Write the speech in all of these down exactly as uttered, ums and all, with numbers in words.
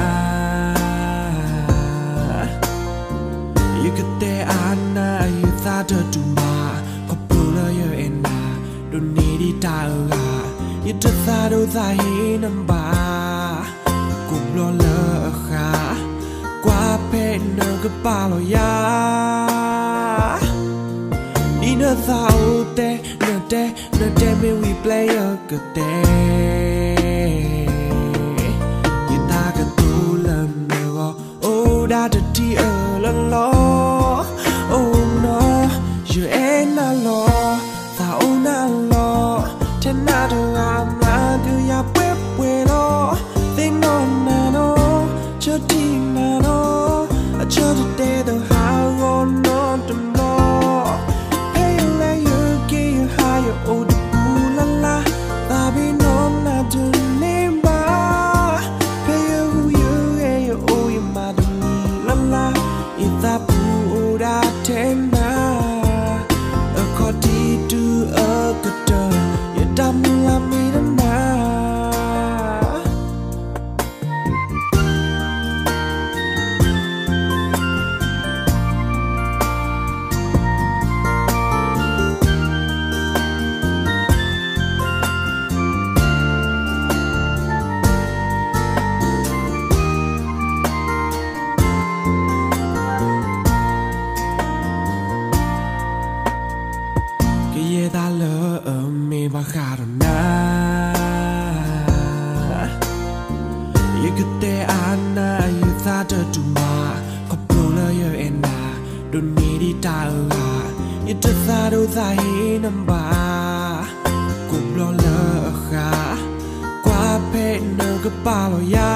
You could te ana you thought to ma kopula yo ena don't need it taga you to thought to hi namba kublo la kha kwa pe no ka pa lo ya ni na thao te na te na te me we play a good day you ta ka tu la no oh da the ti a la lo oh no you ain't a law thao na lo te na do am la do ya pwe pwe lo they no na no cho ti na no cho the day the how on no to no hey let you get you higher oh the la la ta bi no na do name ba pay you who you hey you oh you madam la la if that pura tena according to a good you damn la me na ye da le me ba kharna you could te ana you thought to ma kopula yo ena don't need it taga you to thought to hi namba kublo la kha kwa pe no ka pa lo ya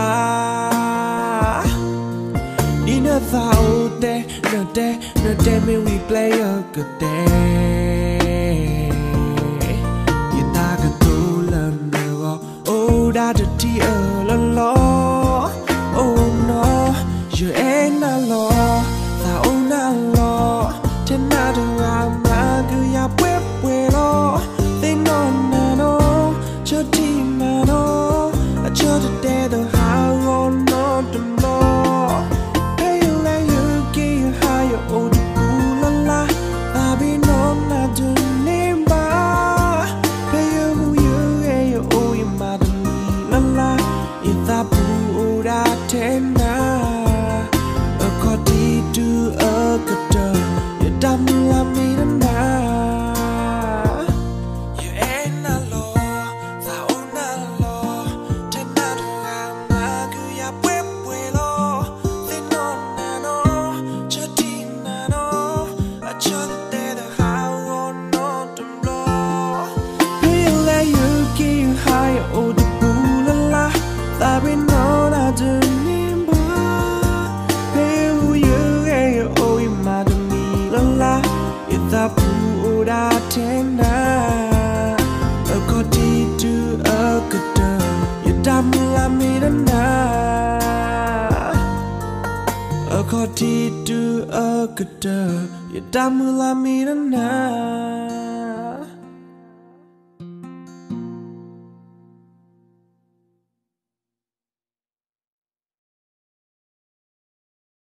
ni na thao te na te na te me we play a good day da the ti a la lo oh no you ain't a law thao na lo te na do am la do ya pwe pwe lo they no na no cho ti na no cho the day the how on no to no hey let you get you higher oh the la la ta bi no na do name ba pay you who you hey you oh you madam if that pura tena according to a good you damn la me na you ain't a law thao na lo tena do am la ku ya pwe pwe lo they no na no cho ti na no a cho te the how on no to blow feel like you get higher oh the ta bi no na do nimba pay who you hey oh you madam la la if that pura tena according to a good you damn la me na according to a good you damn la me na